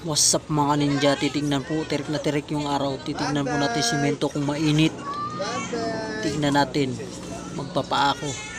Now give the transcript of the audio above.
What's up mga ninja, titingnan po, tirik na tirik yung araw. Titingnan po natin simento kung mainit. Tingnan natin, magpapaako.